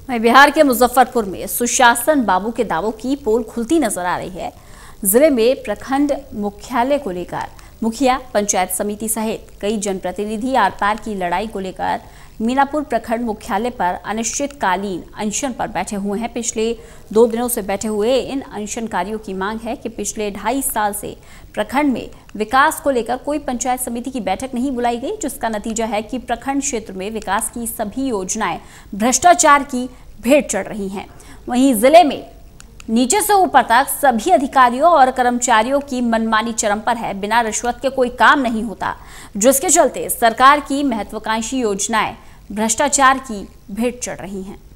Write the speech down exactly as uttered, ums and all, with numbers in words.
वहीं बिहार के मुजफ्फरपुर में सुशासन बाबू के दावों की पोल खुलती नजर आ रही है। जिले में प्रखंड मुख्यालय को लेकर मुखिया, पंचायत समिति सहित कई जनप्रतिनिधि आर पार की लड़ाई को लेकर मीनापुर प्रखंड मुख्यालय पर अनिश्चितकालीन अनशन पर बैठे हुए हैं। पिछले दो दिनों से बैठे हुए इन अनशनकारियों की मांग है कि पिछले ढाई साल से प्रखंड में विकास को लेकर कोई पंचायत समिति की बैठक नहीं बुलाई गई, जिसका नतीजा है कि प्रखंड क्षेत्र में विकास की सभी योजनाएं भ्रष्टाचार की भेंट चढ़ रही हैं। वहीं जिले में नीचे से ऊपर तक सभी अधिकारियों और कर्मचारियों की मनमानी चरम पर है। बिना रिश्वत के कोई काम नहीं होता, जिसके चलते सरकार की महत्वाकांक्षी योजनाएं भ्रष्टाचार की भेंट चढ़ रही हैं।